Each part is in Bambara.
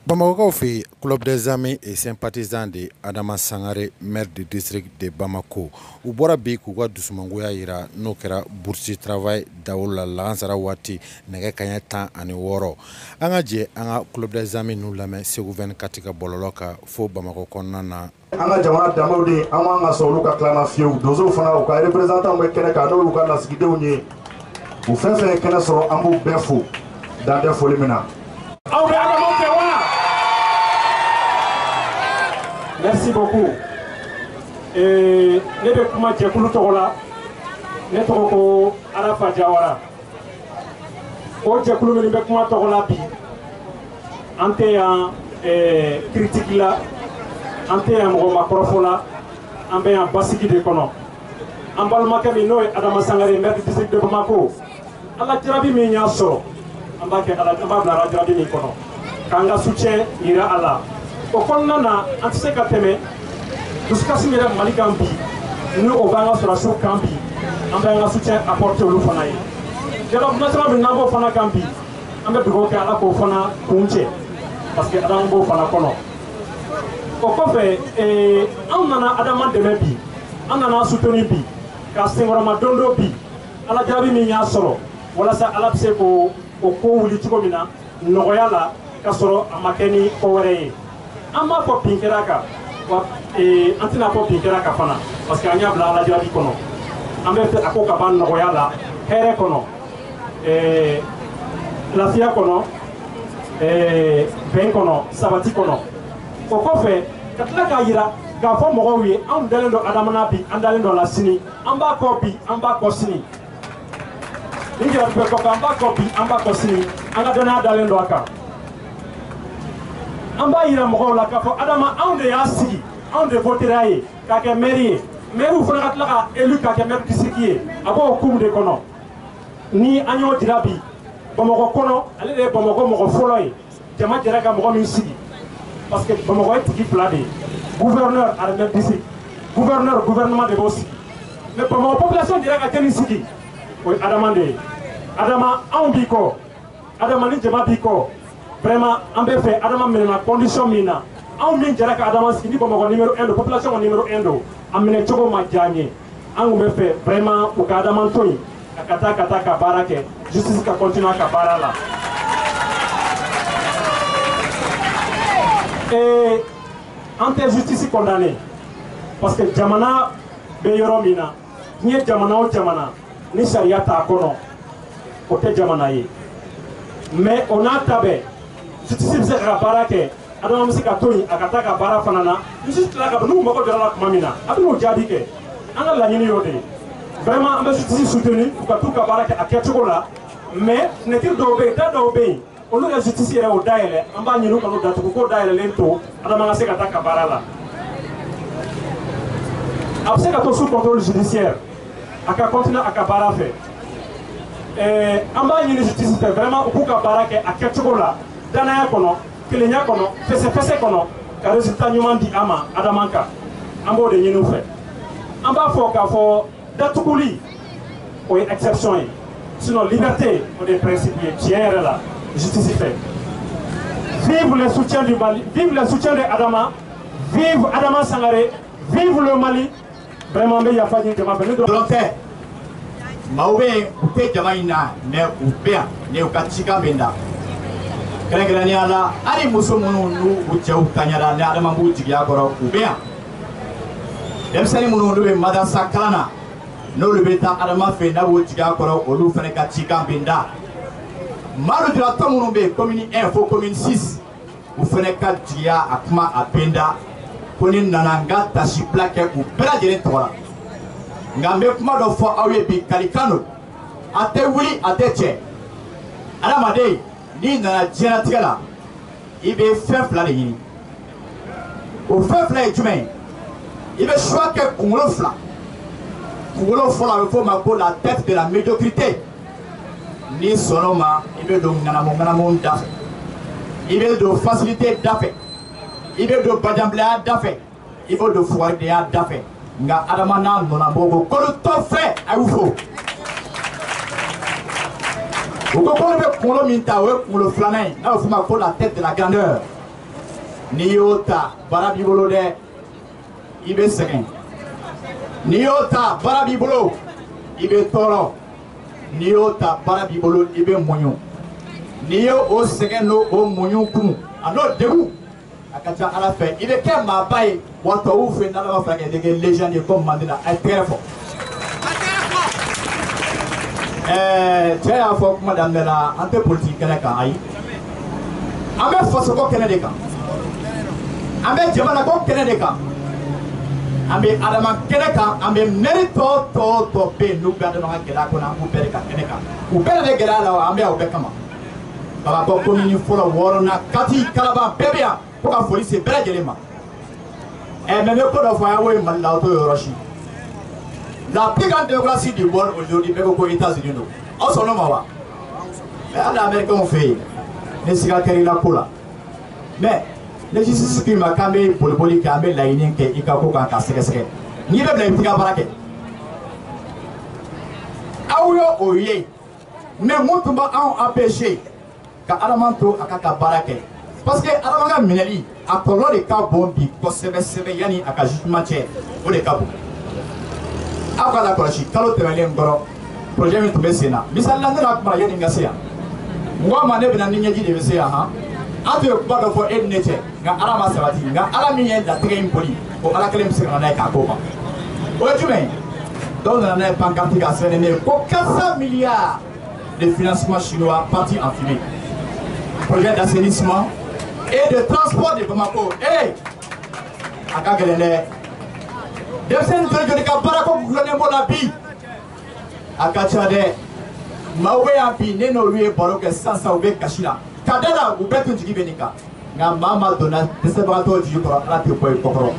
Bamako fait club des amis et sympathisants de Adama Sangare, maire du district de Bamako. U bɔra bi k'u ka dusumangoya yira n'o kɛra bourse travail Daoula lansara waati nɛgɛ kaɲɛ 16. An ka jɛ an ka club des amis n'u lamɛn Segu 24 ka bɔlɔlɔ kan fo Bamako kɔnɔna na. An ka jamana danbew de an b'an ka sɔn olu ka tilana fiyewu donsow fana u ka représentant bɛ kɛnɛ kan n'olu ka lasigidenw ye u fɛn fɛn ye kɛnɛ sɔrɔ an b'u bɛɛ fo dan tɛ foli min na. Aw bɛ Adama fɛ wa? Merci beaucoup. Ne bɛ kuma jɛkulu tɔgɔ la ne tɔgɔ ko Arafa Jawara. O jɛkulu min bɛ kuma tɔgɔ la bi an tɛ yan critique la an tɛ yan mɔgɔ makɔrɔfɔ la an bɛ yan basigi de kɔnɔ an balimakɛ min n'o ye Adama Sangare maire du district de Bamako ala jarabi min y'a sɔrɔ an b'a bila ala jarabi min kɔnɔ k'an ka soutien yira a la o kɔnɔna na an tɛ se ka tɛmɛ dusukasi yɛrɛ Mali kan bi ni o b'an ka sɔrɔsiw kan bi an bɛ an ka soutien apporter olu fana ye dialogue national min n'an b'o fana kan bi an bɛ dugawu kɛ ala k'o fana kun cɛ parce que Adama b'o fana kɔnɔ. O kɔfɛ an nana Adama dɛmɛ bi an nana soutenir bi ka senkɔrɔma don dɔ bi ala jaabi min y'a sɔrɔ walasa ala bɛ se k'o ko wuli cogo min na nɔgɔya la ka sɔrɔ a ma kɛ ni ko wɛrɛ ye an b'a fɔ bin kɛra kan wa an tɛna fɔ bin kɛra kan fana parce que an y'a bila ala jaabi kɔnɔ an bɛ fɛ a ko ka ban nɔgɔya la hɛrɛ kɔnɔ lafiya kɔnɔ bɛn kɔnɔ sabati kɔnɔ. O kɔfɛ ka tila k'a yira k'a fɔ mɔgɔw ye anw dalen don Adama na bi an dalen don la sini an b'a kɔ bi an b'a kɔ sini ni jarabi bɛ kɔfɛ an b'a kɔ bi an b'a kɔ sini an ka dɔnniya dalen don a kan an b'a yira mɔgɔw la k'a fɔ Adama anw de y'a sigi anw de votera ye k'a kɛ maire ye maire fana ka tila ka élu k'a kɛ maire district ye a b'o hukumu de kɔnɔ ni an y'o dira bi Bamakɔ kɔnɔ ale de ye Bamakɔ mɔgɔ fɔlɔ ye jama jɛra ka mɔgɔ min sigi. Parce que Bamakɔ ye tigi fila de ye gouverneur a le même district gouverneur gouvernement de b'o sigi mais Bamakɔ population dira ka kɛ sigi o ye Adama de ye Adama anw b'i kɔ Adama ni jama b'i kɔ vraiment an bɛ fɛ Adama minɛna condition min na anw min jɛra ka Adama sigi ni Bamakɔ numéro 1 don population ko numéro 1 don a minɛ cogo ma diya n ye an kun bɛ fɛ vraiment u ka Adama to yen ka taa ka baara kɛ justice ka continuer ka baara la. Et en tant justice condamné parce que jamana be yɔrɔ min na ni ye jamana o jamana ni sariya t'a kɔnɔ o tɛ jamana ye mais o n'a ta bɛɛ justice bɛ se ka baara kɛ Adama bɛ se ka to yen a ka taa ka baara fana na justice tila ka n'u mago jɔra la tuma min na a bɛ n'o jaabi kɛ an ka laɲini y'o de ye vraiment an bɛ justice soutenir u ka t'u ka baara kɛ a kɛcogo la mais fenêtre dɔw bɛ yen da dɔw bɛ yen olu ka justice yɛrɛ o dayɛlɛ an b'a ɲini u ka n'o datugu k'o dayɛlɛlen to Adama ka se ka taa ka baara la a bɛ se ka to sous contrôle judiciaire a ka continuer a ka baara fɛ an b'a ɲini justice fɛ vraiment u k'u ka baara kɛ a kɛcogo la danaya kɔnɔ kelenya kɔnɔ fɛsɛfɛsɛ kɔnɔ ka résultat ɲuman di an ma Adama kan an b'o de ɲini u fɛ an b'a fɔ k'a fɔ datuguli o ye exception ye sinon liberté o de ye principe ye tiɲɛ yɛrɛ la justice fait. Vive le soutien du Mali, vive le soutien de Adama, vive Adama Sangare, vive le Mali. Vraiment, mais il y a pas de volontaire. Maoué, ou te jamaïna, mais ou bien, ne ou katika benda. Krengraniala, ali musomono nu ou tchou kanyara, ne Adama bou tigia goro ou bien. Demsani mono lube madasa kalana, no lube ta Adama fe na ou tigia goro ou lu fene katika benda. Malo de la Tamounbe, commune 1, fo commune 6, vous faites 4 dia à Kuma à Penda, Konin Nananga, Tashi Plaque ou Pela de l'Etola. Nambe Kuma de Fo Awebi, Kalikano, à Teouli, à Teche. Alamade, ni Nana Gianatigala, il veut faire flaner. Au faire flaner, tu mets. Il veut choisir que Koulou Fla. Koulou Fla, il faut m'appeler la tête de la médiocrité. Ni sonoma, il veut donc nanamon d'affaires. Il veut de facilité d'affaires. Il veut de badambléa d'affaires. Il veut de foire d'affaires. Nga Adamana nonabogo. Kolo fait à oufo. Vous comprenez pour le mintawe, pour le flanin. Là, vous m'appelez la tête de la grandeur. Niota, Barabibolo de Ibe Second. Niota, Barabibolo, Ibe Toro. Niota, Barabibolo, Ibe Moyon. Nio au second au Moyon Kum. Alors, de vous, à Katia à la fin, il est qu'un mabaye, Watou fait dans la fin, des légendes comme Mandela, est très fort. Très fort, madame la antépolitique, qu'elle a caillé. Avec Fosoko Kenedeka. Avec Jamanako Kenedeka. Avec Adama Keneka, avec Merito, Toto, P, nous gardons un Kelakona, ou Pereka Keneka. Ou Pereka Gelala, Amia Obekama. Par rapport à une fois, Warona, Kati, Kalaba, Pebea, pour la folie, c'est Bela Gelema. Et même pas de Fireway, Malauto Roshi. La plus grande démocratie du monde aujourd'hui, même aux États-Unis. En son nom, mais à l'Amérique, on fait. Les cigarettes, la cola. Mais, les justices qui m'a camé pour le poli camé, la ligne qui est Ikako Kanka, c'est ni même les petits barake. Aouyo, oye. Mais mon tomba a empêché qu'Alamanto a Kaka barake. Parce que Alamanga Minelli a collé les cas bombi, pour se yani à Kajusman pour les cabos. Après la Kolachi, Kalo Tevalem Goro, projet de Tubesena, Missalanda Maria Ningasia. Moi, ma nebe na ninja de VCA, hein. Atu bado for aid nature, nga alama sabati, nga alamiye da train poli, ou ala kelem sera na kakoma. Ojume, dans la pancarte à Sénégal, pour 400 milliards de financement chinois partis en fumée. Projet d'assainissement et de transport de Bamako. Hey! Akagelele. Deuxième de Kabarako, vous connaissez mon habit. Akachade. Mawe ampi neno lui baroque sans sauver Kashila. Kadala ou betu jigi benika. Nga mama dona desebarato du pour la tepo kokoro.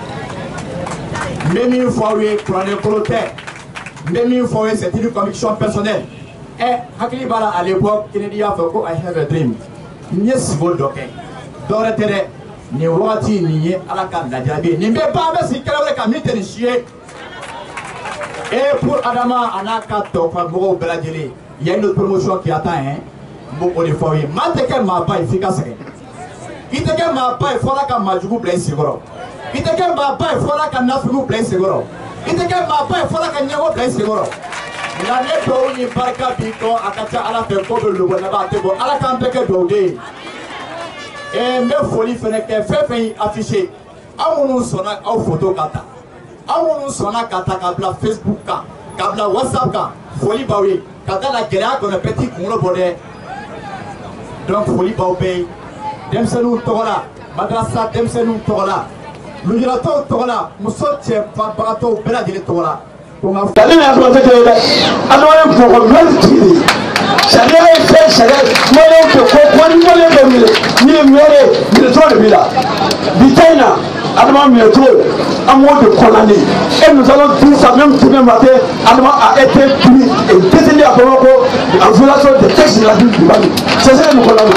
Même une fois oui pour les colotaires. Même une fois c'est une conviction personnelle. Et Hakili Bala à l'époque Kennedy a fait ko I have a dream. Yes go doké. Dore tere ni wati ni ala kan la jabi. Ni me ba be si kala ka mite ni chier. Et pour Adama Anaka Tofa Moro Beladjeli. Il y a une autre promotion qui attend, hein. Beaucoup de fois, Mateke m'a pas efficace. Il te gagne ma pas, il faut la qu'à Majou blesse Goro. Il te gagne ma pas, il faut la qu'à Nafou blesse Goro. Il te gagne ma pas, il faut la qu'à Niago blesse Goro. L'année où il parle Biko, Akacha à la fin, comme le Bonabatebo, à la campagne d'Odé. Et mes folies fenêtres, fait affiché. À mon son à photo kata. À mon son à kata, Kabla Facebook, Kabla WhatsApp, folie Bawi. Quand la guerre, on a petit cours bonnet. Donc, folie Baobé, Demsenou Tola, Madrasa Demsenou Tola, Lugirato Tola, Moussotier, Barato, Bella de Tola. Pour ma famille, à droite de l'Allemagne pour le tirer. Chacun fait, chacun, moi, je peux ni le toit de Villa. Vitaina, Allemand, le toit, un mot de condamné. Et nous allons tout ça, même tout le matin, Allemand a été pris et détenu à Bamako en violation des textes de la ville du Mali. C'est ça que nous condamnons.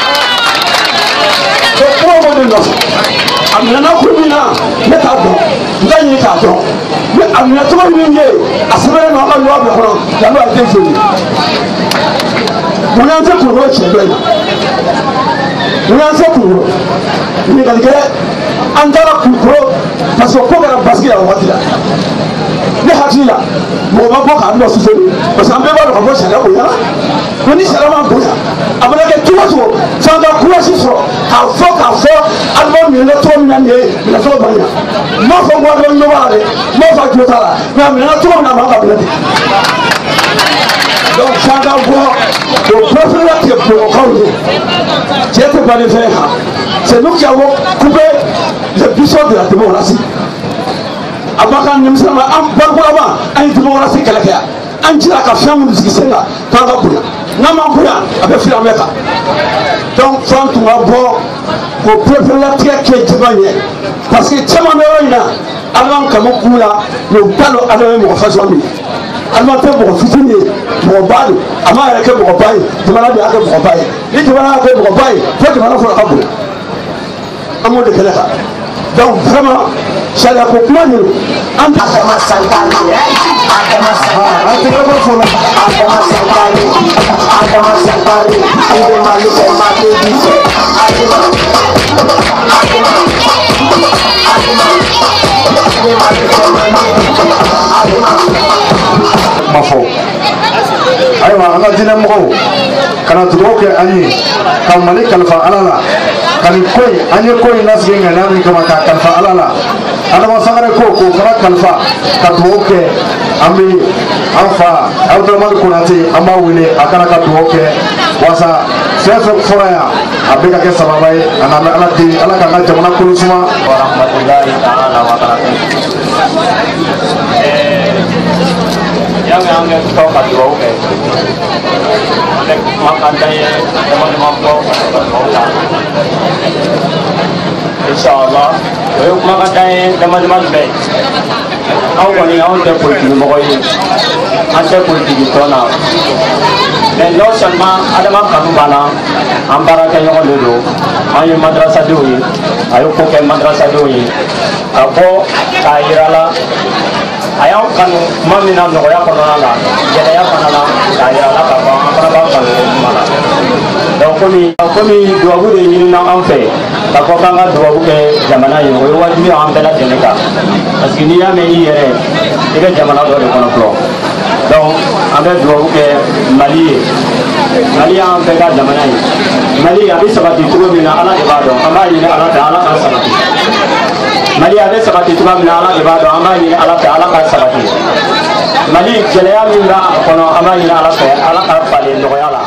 Et pour un mot de noce, Amina Koumina, n'est pas bon, n'est pas bon. Mais Amina Toumini, à ce moment-là, la loi a été violée. Nous avons fait pour chez Bella. Nous avons fait pour nous. Nous avons fait pour parce que pour la basque à Ouatila. Les Hatila, nous avons pas à nous soutenir. Parce qu'on ne peut pas le revoir chez la Ouya. On dit c'est la main Bouya. Après que tout le monde, sans la couleur, à fort, allemand, il est trop miné, il est trop bien. Moi, je vois le noir, moi, je vois ça. Mais il est trop miné. Donc, ça va voir le préféré qui est pour le qui était pas les faire. C'est nous qui avons coupé le buisson de la démocratie. Avant qu'on ne soit pas en parcours, une démocratie qui est là. Un tir à café, on nous dit que c'est là. Quand on bouille, non, avec Filameka. Donc, quand on va voir le préféré qui est devant, parce que c'est mon héroïne, avant que mon coup là, le ballon a le même façon. Alors, pour soutenir mon bal, avant avec mon bail, tu vas aller avec mon bail. Et tu vas aller avec mon bail, toi tu vas aller faire un peu. Un mot de Kéléka. Donc, vraiment, c'est la conclusion. En tant que Sankali, Sankali, mafo ayiwa an ka diinɛ mɔgɔw kana dugawu kɛ an ye ka Mali kalifa Ala la ka nin ko in an ye ko in lasigi ŋaniya min kama k'a kalifa Ala la Adama Sangare ko k'o fana kalifa ka dugawu kɛ an bɛ an fa Abdramane Konate an b'a wele a kana ka dugawu kɛ walasa fɛn fɛn fɔra yan a bɛ ka kɛ sababa ye a n'an bɛ Ala deli Ala k'an ka jamana kolo suma wa rahmatulahi ta'ala wa barakatuh. Yang kita kat dua okey. Oleh makan saya teman-teman kau berdoa. InsyaAllah, kalau makan saya teman-teman baik. Awak ni awak dah politik mungkin, anda politik itu nak. Dan lo sama ada makan mana, ambara kaya orang dulu, ayo madrasah dulu, ayo pakai madrasah dulu. Aku kaya lah. Ayam kan mami nam noya kono la jadi ya kono la kaya la ka ba ba kan mala donc komi dua bu de ni na amfe ka ko kan ga dua bu ke jamana yo yo wajibi am bela deneka parce que ni ya me yere ega jamana do de kono flo donc ambe dua bu ke mali am be ga jamana yi mali abi sabati tugo mina ala de ba do ama ni ala ta ala ka sabati Mali ada sabati tuba mina ala ibado ama ni ala ta ala ka sabati Mali jelaya min ba kono ama ni ala ka pale ndoya la